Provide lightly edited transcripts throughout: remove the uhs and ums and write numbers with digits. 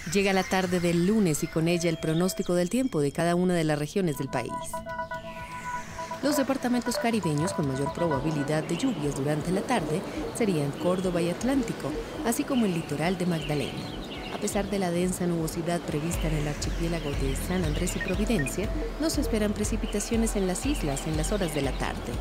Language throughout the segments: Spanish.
Llega la tarde del lunes y con ella el pronóstico del tiempo de cada una de las regiones del país. Los departamentos caribeños con mayor probabilidad de lluvias durante la tarde serían Córdoba y Atlántico, así como el litoral de Magdalena. A pesar de la densa nubosidad prevista en el archipiélago de San Andrés y Providencia, no se esperan precipitaciones en las islas en las horas de la tarde.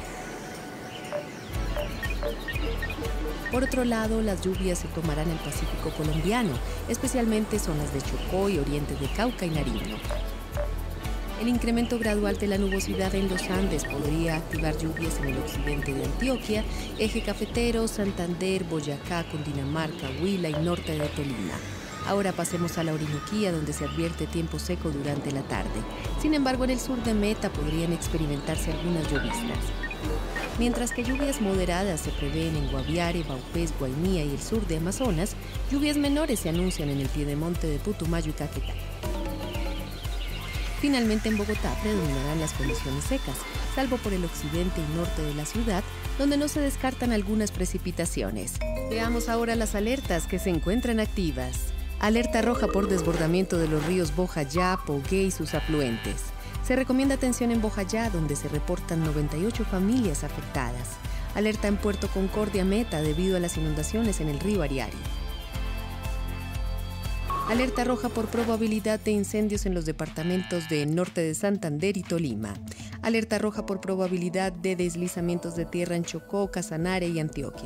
Por otro lado, las lluvias se tomarán el Pacífico colombiano, especialmente zonas de Chocó y oriente de Cauca y Nariño. El incremento gradual de la nubosidad en los Andes podría activar lluvias en el occidente de Antioquia, eje cafetero, Santander, Boyacá, Cundinamarca, Huila y norte de Tolima. Ahora pasemos a la Orinoquía, donde se advierte tiempo seco durante la tarde. Sin embargo, en el sur de Meta podrían experimentarse algunas lloviznas. Mientras que lluvias moderadas se prevén en Guaviare, Vaupés, Guainía y el sur de Amazonas, lluvias menores se anuncian en el piedemonte de Putumayo y Caquetá. Finalmente, en Bogotá predominarán las condiciones secas, salvo por el occidente y norte de la ciudad, donde no se descartan algunas precipitaciones. Veamos ahora las alertas que se encuentran activas. Alerta roja por desbordamiento de los ríos Bojayá, Pogué y sus afluentes. Se recomienda atención en Bojayá, donde se reportan 98 familias afectadas. Alerta en Puerto Concordia, Meta, debido a las inundaciones en el río Ariari. Alerta roja por probabilidad de incendios en los departamentos de norte de Santander y Tolima. Alerta roja por probabilidad de deslizamientos de tierra en Chocó, Casanare y Antioquia.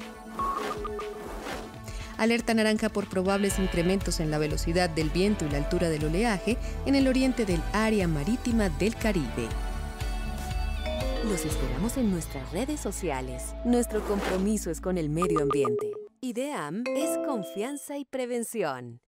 Alerta naranja por probables incrementos en la velocidad del viento y la altura del oleaje en el oriente del área marítima del Caribe. Los esperamos en nuestras redes sociales. Nuestro compromiso es con el medio ambiente. IDEAM es confianza y prevención.